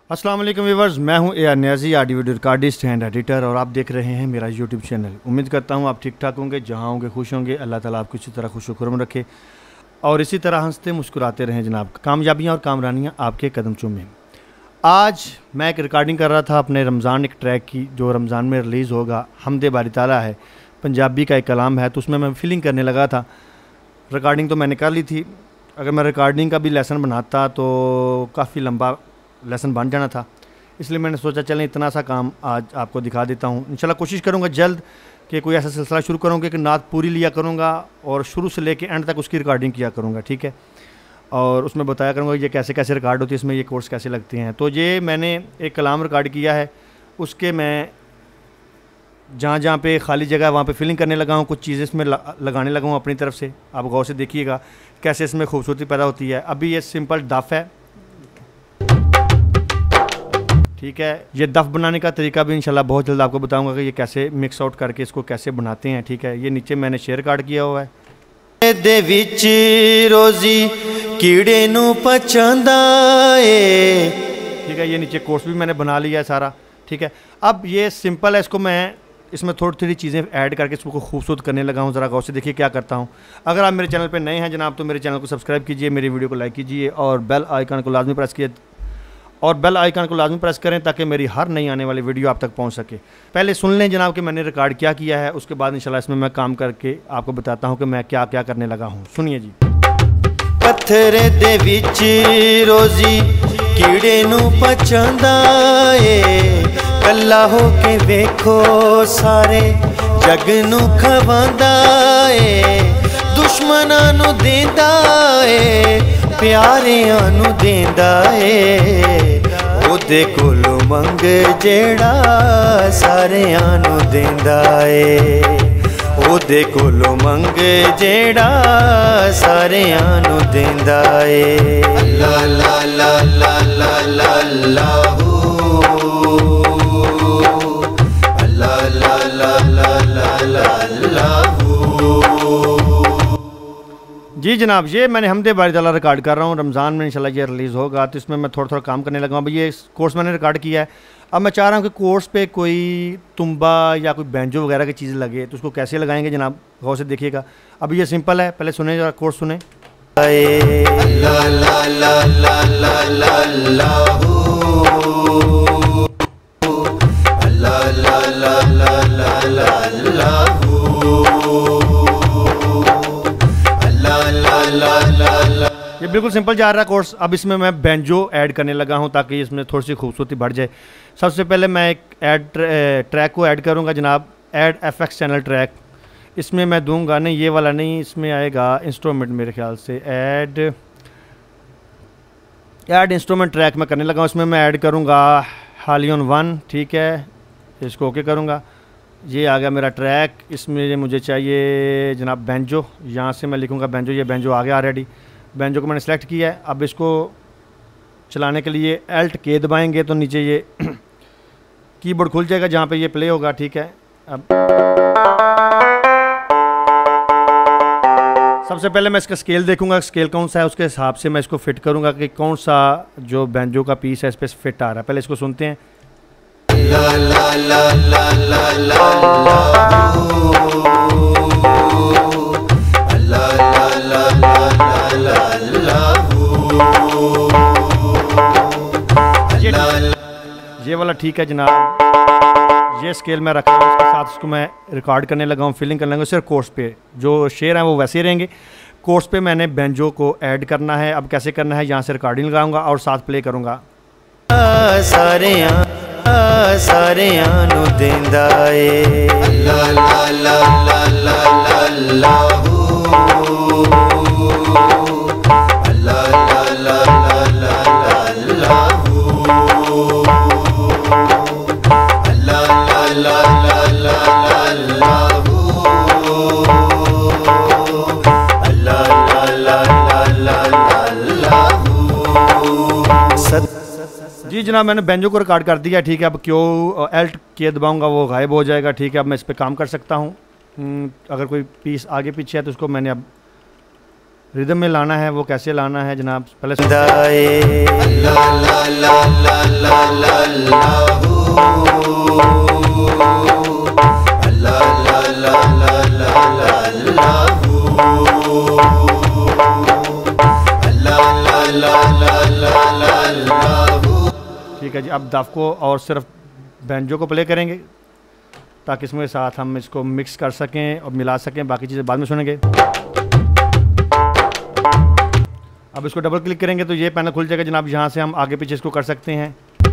अस्सलाम वालेकुम व्यूअर्स, मैं हूं AR Niazi, audio video recordist and editor, और आप देख रहे हैं मेरा यूट्यूब चैनल। उम्मीद करता हूं आप ठीक ठाक होंगे, जहां होंगे खुश होंगे। अल्लाह ताला आपको इसी तरह खुश खुरम रखे और इसी तरह हंसते मुस्कुराते रहें जनाब। कामयाबियां और कामरानियां आपके कदम चूमें। आज मैं एक रिकॉर्डिंग कर रहा था अपने रमज़ान एक ट्रैक की, जो रमज़ान में रिलीज़ होगा। हमदे बारी ताला है, पंजाबी का एक कलाम है, तो उसमें मैं फीलिंग करने लगा था। रिकॉर्डिंग तो मैंने कर ली थी। अगर मैं रिकॉर्डिंग का भी लेसन बनाता तो काफ़ी लंबा लेसन बन जाना था, इसलिए मैंने सोचा चलें इतना सा काम आज आपको दिखा देता हूँ। इंशाल्लाह कोशिश करूँगा जल्द कि कोई ऐसा सिलसिला शुरू करूँगा कि नात पूरी लिया करूँगा और शुरू से लेके एंड तक उसकी रिकॉर्डिंग किया करूँगा, ठीक है। और उसमें बताया करूँगा ये कैसे कैसे रिकॉर्ड होती है, इसमें ये कोर्स कैसे लगते हैं। तो ये मैंने एक कलाम रिकॉर्ड किया है, उसके मैं जहाँ जहाँ पे खाली जगह वहाँ पे फिलिंग करने लगा हूँ, कुछ चीज़ें इसमें लगाने लगा हूँ अपनी तरफ से। आप गौर से देखिएगा कैसे इसमें खूबसूरती पैदा होती है। अभी ये सिंपल दफ़ है, ठीक है। ये दफ़ बनाने का तरीका भी इंशाल्लाह बहुत जल्द आपको बताऊंगा कि ये कैसे मिक्स आउट करके इसको कैसे बनाते हैं, ठीक है। ये नीचे मैंने शेयर कार्ड किया हुआ है। दे विच रोजी कीड़े नू पचांदा ए, ठीक है। ये नीचे कोर्स भी मैंने बना लिया है सारा, ठीक है। अब ये सिंपल है, इसको मैं इसमें थोड़ी थोड़ी चीज़ें ऐड करके इसको खूबसूरत करने लगा हूँ। ज़रा गौर से देखिए क्या करता हूँ। अगर आप मेरे चैनल पर नए हैं जनाब, तो मेरे चैनल को सब्सक्राइब कीजिए, मेरी वीडियो को लाइक कीजिए और बेल आइकन को लाजमी प्रेस करें ताकि मेरी हर नई आने वाली वीडियो आप तक पहुंच सके। पहले सुन लें जनाब कि मैंने रिकॉर्ड क्या किया है, उसके बाद इंशाल्लाह इसमें मैं काम करके आपको बताता हूं कि मैं क्या क्या करने लगा हूं। सुनिए जी। पत्थर दे विच रोजी कीड़े नू पचांदा ए, कल्ला हो के वेखो सारे जग नू खवांदा ए, दुश्मनां नू देंदा ए, प्यारियां नू देंदा ए, ओदे कोलों मंग जेड़ा सारियां नू देंदा ए, ओदे कोलों मंग जेड़ा सारियां नू देंदा ए। ला ला ला ला ला ला लाहू, ला ला ला ला ला ला लाहू। जी जनाब, ये मैंने हमदे बारी ताला रिकॉर्ड कर रहा हूँ। रमज़ान में इंशाल्लाह ये रिलीज़ होगा, तो इसमें मैं थोड़ा थोड़ा काम करने लगा हूँ। अब ये कोर्स मैंने रिकॉर्ड किया है। अब मैं चाह रहा हूँ कि कोर्स पे कोई तुम्बा या कोई बैंजो वगैरह की चीज़ लगे, तो उसको कैसे लगाएंगे जनाब, गौर से देखिएगा। अब ये सिंपल है, पहले सुने जरा, कोर्स सुने। ला ला ला ला ला ला लाहू, ला ला ला ला ला ला लाहू, ये बिल्कुल सिंपल जा रहा है कोर्स। अब इसमें मैं बैंजो ऐड करने लगा हूं ताकि इसमें थोड़ी सी खूबसूरती बढ़ जाए। सबसे पहले मैं एक ट्रैक को ऐड करूंगा जनाब, ऐड FX चैनल ट्रैक। इसमें मैं दूंगा नहीं, ये वाला नहीं, इसमें आएगा इंस्ट्रूमेंट, मेरे ख्याल से ऐड इंस्ट्रूमेंट ट्रैक मैं करने लगा हूँ। इसमें मैं ऐड करूँगा हालियन 1, ठीक है। इसको ओके करूँगा। ये आ गया मेरा ट्रैक। इसमें मुझे चाहिए जनाब बैंजो, यहाँ से मैं लिखूँगा बैंजो। ये बैंजो आ गया ऑलरेडी, बैंजो को मैंने सेलेक्ट किया है। अब इसको चलाने के लिए Alt K दबाएंगे तो नीचे ये कीबोर्ड खुल जाएगा जहाँ पे ये प्ले होगा, ठीक है। अब सबसे पहले मैं इसका स्केल देखूंगा, स्केल कौन सा है, उसके हिसाब से मैं इसको फिट करूँगा कि कौन सा जो बैंजो का पीस है इस पर फिट आ रहा है। पहले इसको सुनते हैं। ला ला ला ला ला ला ये वाला ठीक है जनाब। ये स्केल में रखा है, उसके साथ उसको मैं रिकॉर्ड करने लगा हूँ, फीलिंग करने लगा। सिर्फ कोर्स पे जो शेर हैं वो वैसे ही रहेंगे। कोर्स पे मैंने बैंजो को ऐड करना है। अब कैसे करना है, यहाँ से रिकॉर्डिंग लगाऊंगा और साथ प्ले करूँगा। सारियां नू देंदा ए, ला ला ला ला ला ला लाहू, ला ला ला ला ला ला लाहू, ला ला ला ला ला ला लाहू, ला ला ला ला ला ला लाहू। जी जनाब, मैंने बैंजो को रिकॉर्ड कर दिया, ठीक है। अब क्यों Alt K दबाऊंगा वो गायब हो जाएगा, ठीक है। अब मैं इस पर काम कर सकता हूँ। अगर कोई पीस आगे पीछे है तो उसको मैंने अब रिदम में लाना है। वो कैसे लाना है जनाब, पहले ला ला ला ला ला ठीक है जी। अब दफ को और सिर्फ बैंजो को प्ले करेंगे ताकि इसमें साथ हम इसको मिक्स कर सकें और मिला सकें, बाकी चीज़ें बाद में सुनेंगे। अब इसको डबल क्लिक करेंगे तो ये पैनल खुल जाएगा जनाब। यहाँ से हम आगे पीछे इसको कर सकते हैं।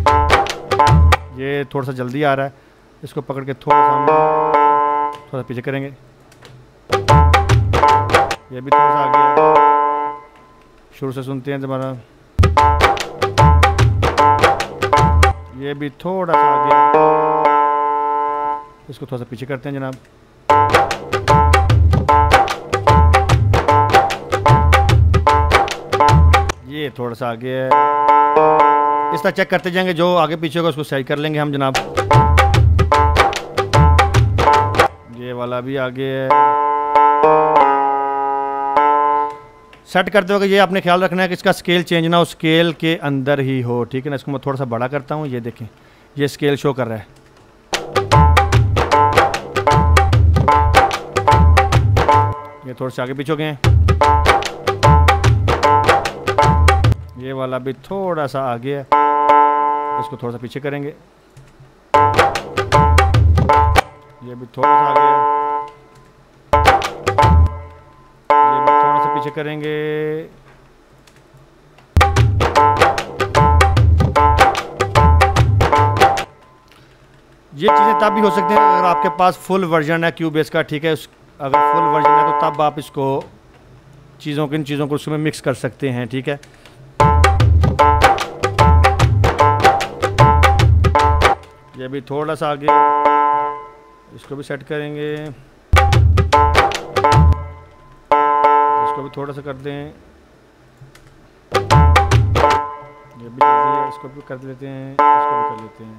ये थोड़ा सा जल्दी आ रहा है, इसको पकड़ के थोड़ा सा पीछे करेंगे। ये भी थोड़ा सा आगे, शुरू से सुनते हैं दोबारा। ये भी थोड़ा सा आगे, इसको थोड़ा सा पीछे करते हैं जनाब। ये थोड़ा सा आगे है, इस तरह चेक करते जाएंगे, जो आगे पीछे होगा उसको सही कर लेंगे हम जनाब। ये वाला भी आगे है। सेट करते वक्त ये आपने ख्याल रखना है कि इसका स्केल चेंज ना हो, स्केल के अंदर ही हो, ठीक है ना। इसको मैं थोड़ा सा बड़ा करता हूँ, ये देखें ये स्केल शो कर रहा है। ये थोड़े से आगे पीछे हो गए हैं। ये वाला भी थोड़ा सा आगे है, इसको थोड़ा सा पीछे करेंगे। ये भी थोड़ा सा आगे है, ये भी थोड़ा सा पीछे करेंगे। ये चीज़ें तब भी हो सकती हैं अगर आपके पास फुल वर्जन है क्यूबेस का, ठीक है। अगर फुल वर्जन है तो तब आप इसको इन चीज़ों को उसमें मिक्स कर सकते हैं, ठीक है। ये भी थोड़ा सा आगे, इसको भी सेट करेंगे। इसको भी थोड़ा सा कर दें। ये भी है, इसको भी कर लेते हैं, इसको भी कर लेते हैं।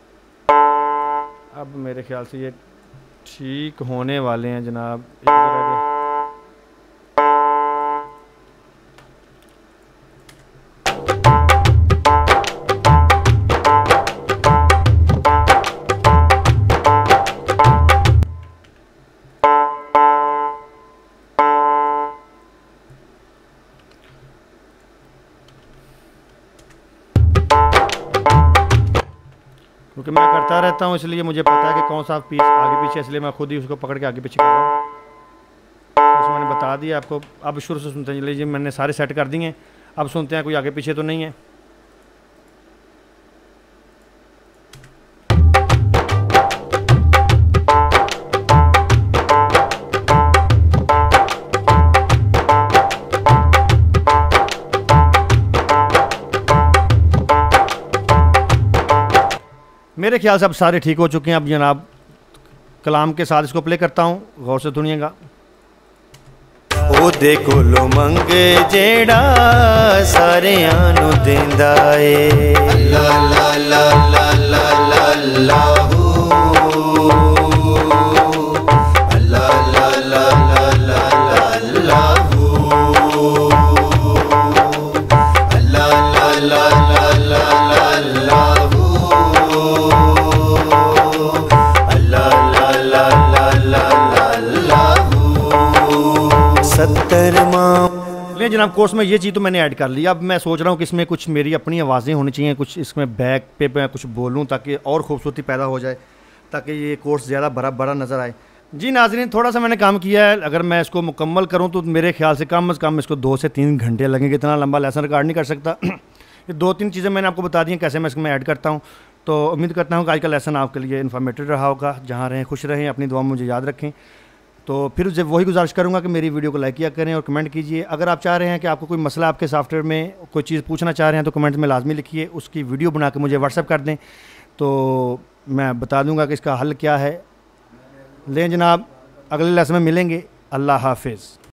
अब मेरे ख्याल से ये ठीक होने वाले हैं जनाब। एक जगह पे क्योंकि मैं करता रहता हूँ इसलिए मुझे पता है कि कौन सा पीस आगे पीछे, इसलिए मैं खुद ही उसको पकड़ के आगे पीछे कर रहा हूँ। तो मैंने बता दिया आपको। अब शुरू से सुनते हैं, लीजिए मैंने सारे सेट कर दिए। अब सुनते हैं कोई आगे पीछे तो नहीं है। मेरे ख्याल से अब सारे ठीक हो चुके हैं। अब जनाब कलाम के साथ इसको प्ले करता हूँ, गौर से सुनिएगा। ओ देखो लो मंगे जेड़ा सारे आनू देंदा ए। अल्लाह ला ला ला ला ला अल्लाहू, अल्लाह ला ला ला ला ला अल्लाहू, अल्लाह ला ला ला ला ला अल्लाहू, अल्लाह ला ला ला ला ला अल्लाहू। 70 ले जनाब कोर्स में ये चीज़ तो मैंने ऐड कर ली। अब मैं सोच रहा हूँ कि इसमें कुछ मेरी अपनी आवाज़ें होनी चाहिए, कुछ इसमें बैक पे मैं कुछ बोलूँ ताकि और खूबसूरती पैदा हो जाए, ताकि ये कोर्स ज़्यादा बड़ा नज़र आए। जी नाज़रीन, थोड़ा सा मैंने काम किया है। अगर मैं इसको मुकम्मल करूँ तो मेरे ख्याल से कम से कम इसको 2 से 3 घंटे लगेंगे। इतना लंबा लेसन रिकॉर्ड नहीं कर सकता। ये 2-3 चीज़ें मैंने आपको बता दी हैं कैसे मैं इसमें ऐड करता हूँ। तो उम्मीद करता हूँ कि आज का लेसन आपके लिए इन्फॉर्मेटिव रहा होगा। जहाँ रहें खुश रहें, अपनी दुआ में मुझे याद रखें। तो फिर जब वही गुजारिश करूँगा कि मेरी वीडियो को लाइक किया करें और कमेंट कीजिए। अगर आप चाह रहे हैं कि आपको कोई मसला आपके सॉफ्टवेयर में कोई चीज़ पूछना चाह रहे हैं तो कमेंट में लाजमी लिखिए, उसकी वीडियो बना के मुझे व्हाट्सएप कर दें तो मैं बता दूंगा कि इसका हल क्या है। लें जनाब, अगले लेसन में मिलेंगे। अल्लाह हाफिज़।